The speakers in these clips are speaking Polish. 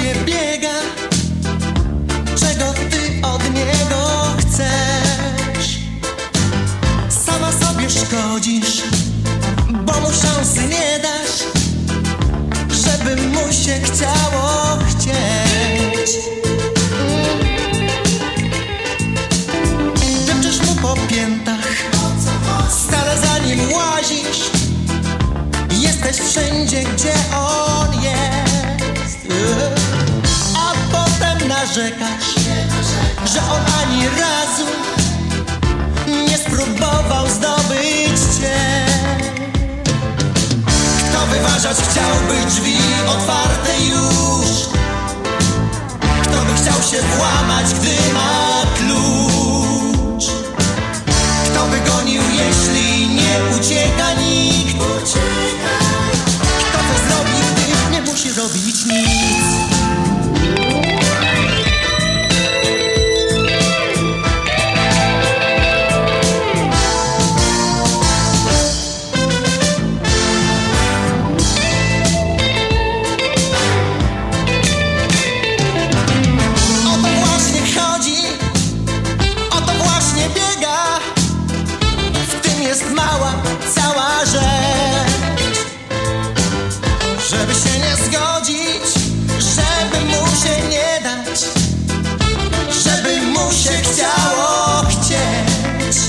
tobie biega, czego ty od niego chcesz. Sama sobie szkodzisz, bo mu szansy nie dasz, żeby mu się chciało chcieć. Depczesz mu po piętach, stale za nim łazisz, jesteś wszędzie, gdzie on jest. A potem narzekasz, że on ani razu nie spróbował zdobyć cię. Kto wyważać chciałby drzwi otwarte już? Kto by chciał się włamać, gdy ma klucz? Kto by gonił, jeśli nie ucieka nikt? Kto to zrobi, gdy nie musi robić nic? Jest mała, cała rzecz, żeby się nie zgodzić, żeby mu się nie dać, żeby mu się chciało chcieć.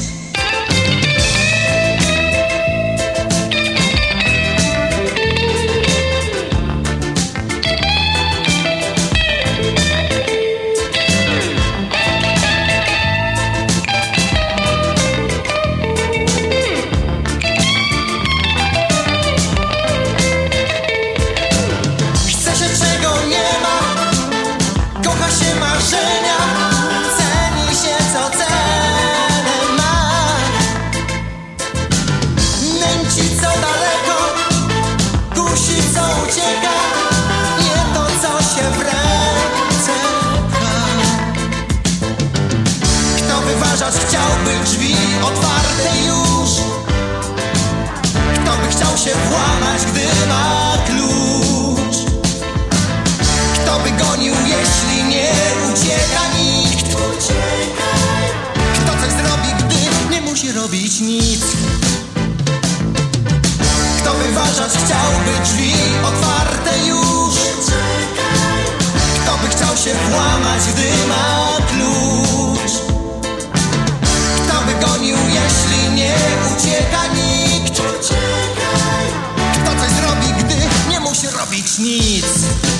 Ceni się, co cenę ma. Nęci, co daleko, kusi, co ucieka, nie to, co się w ręce pcha. Kto wyważać chciałby drzwi otwarte już? Kto by chciał się włamać, gdy ma klucz? Kto by gonił, jeśli nie ucieka nikt? Kto coś zrobi, gdy nie musi robić nic? Kto wyważać chciałby drzwi otwarte już? Kto by chciał się włamać, gdy ma klucz? Kto by gonił, jeśli nie ucieka nikt? Kto coś zrobi, gdy nie musi robić nic?